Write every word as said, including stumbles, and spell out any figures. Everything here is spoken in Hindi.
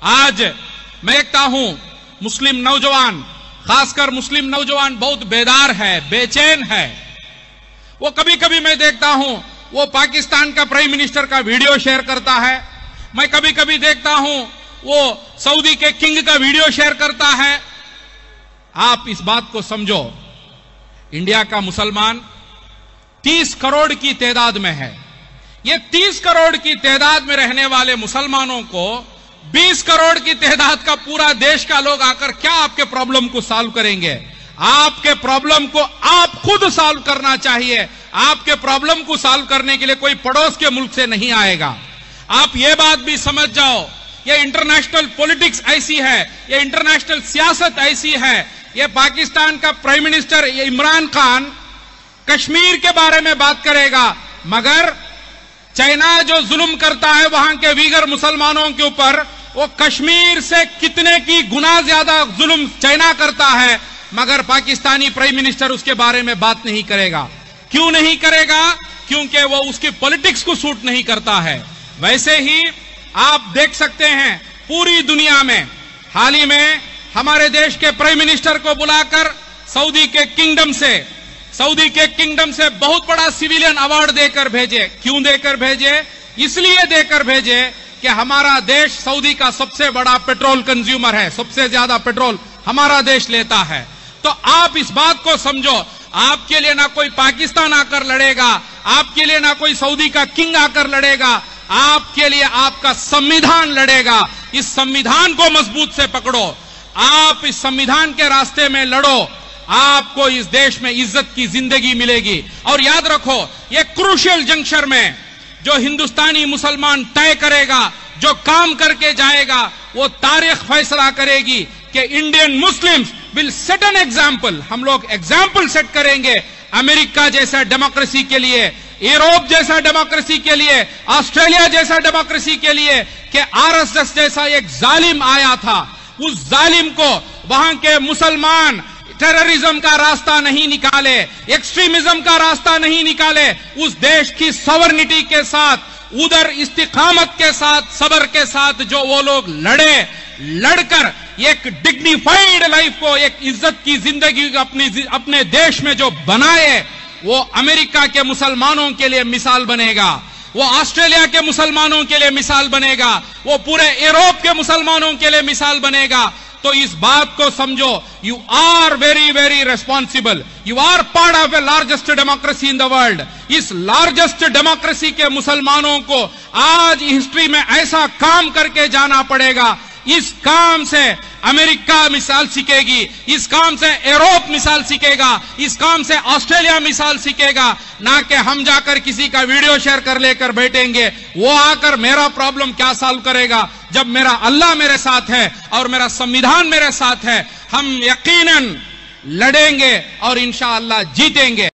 आज मैं देखता हूं मुस्लिम नौजवान, खासकर मुस्लिम नौजवान बहुत बेदार है, बेचैन है। वो कभी कभी मैं देखता हूं वो पाकिस्तान का प्राइम मिनिस्टर का वीडियो शेयर करता है, मैं कभी कभी देखता हूं वो सऊदी के किंग का वीडियो शेयर करता है। आप इस बात को समझो, इंडिया का मुसलमान तीस करोड़ की तादाद में है। ये तीस करोड़ की तादाद में रहने वाले मुसलमानों को बीस करोड़ की तादाद का पूरा देश का लोग आकर क्या आपके प्रॉब्लम को सॉल्व करेंगे? आपके प्रॉब्लम को आप खुद सॉल्व करना चाहिए। आपके प्रॉब्लम को सॉल्व करने के लिए कोई पड़ोस के मुल्क से नहीं आएगा। आप ये बात भी समझ जाओ, ये इंटरनेशनल पॉलिटिक्स ऐसी है, ये इंटरनेशनल सियासत ऐसी है। ये पाकिस्तान का प्राइम मिनिस्टर ये इमरान खान कश्मीर के बारे में बात करेगा, मगर चाइना जो जुल्म करता है वहां के वीगर मुसलमानों के ऊपर, वो कश्मीर से कितने की गुना ज्यादा जुल्म चाइना करता है, मगर पाकिस्तानी प्राइम मिनिस्टर उसके बारे में बात नहीं करेगा। क्यों नहीं करेगा? क्योंकि वो उसकी पॉलिटिक्स को सूट नहीं करता है। वैसे ही आप देख सकते हैं पूरी दुनिया में हाल ही में हमारे देश के प्राइम मिनिस्टर को बुलाकर सऊदी के किंगडम से सऊदी के किंगडम से बहुत बड़ा सिविलियन अवार्ड देकर भेजे। क्यों देकर भेजे? इसलिए देकर भेजे कि हमारा देश सऊदी का सबसे बड़ा पेट्रोल कंज्यूमर है, सबसे ज्यादा पेट्रोल हमारा देश लेता है। तो आप इस बात को समझो, आपके लिए ना कोई पाकिस्तान आकर लड़ेगा, आपके लिए ना कोई सऊदी का किंग आकर लड़ेगा, आपके लिए आपका संविधान लड़ेगा। इस संविधान को मजबूत से पकड़ो, आप इस संविधान के रास्ते में लड़ो, आपको इस देश में इज्जत की जिंदगी मिलेगी। और याद रखो, ये क्रूशियल जंक्शन में जो हिंदुस्तानी मुसलमान तय करेगा, जो काम करके जाएगा, वो तारीख फैसला करेगी कि Indian Muslims will set an example. हम लोग एग्जाम्पल सेट करेंगे अमेरिका जैसा डेमोक्रेसी के लिए, यूरोप जैसा डेमोक्रेसी के लिए, ऑस्ट्रेलिया जैसा डेमोक्रेसी के लिए, कि आरएसएस जैसा एक जालिम आया था, उस जालिम को वहां के मुसलमान टेररिज्म का रास्ता नहीं निकाले, एक्सट्रीमिज्म का रास्ता नहीं निकाले, उस देश की सॉवरेनिटी के साथ, उधर इस्तिकामत के साथ, सबर के साथ जो वो लोग लड़े, लड़कर एक डिग्निफाइड लाइफ को, एक इज्जत की जिंदगी अपनी अपने देश में जो बनाए, वो अमेरिका के मुसलमानों के लिए मिसाल बनेगा, वो ऑस्ट्रेलिया के मुसलमानों के लिए मिसाल बनेगा, वो पूरे यूरोप के मुसलमानों के लिए मिसाल बनेगा। तो इस बात को समझो, you are very very responsible, you are part of a largest democracy in the world. इस लार्जेस्ट डेमोक्रेसी के मुसलमानों को आज हिस्ट्री में ऐसा काम करके जाना पड़ेगा। इस काम से अमेरिका मिसाल सीखेगी, इस काम से यूरोप मिसाल सीखेगा, इस काम से ऑस्ट्रेलिया मिसाल सीखेगा। ना कि हम जाकर किसी का वीडियो शेयर कर लेकर बैठेंगे, वो आकर मेरा प्रॉब्लम क्या सॉल्व करेगा, जब मेरा अल्लाह मेरे साथ है और मेरा संविधान मेरे साथ है। हम यकीनन लड़ेंगे और इंशाअल्लाह जीतेंगे।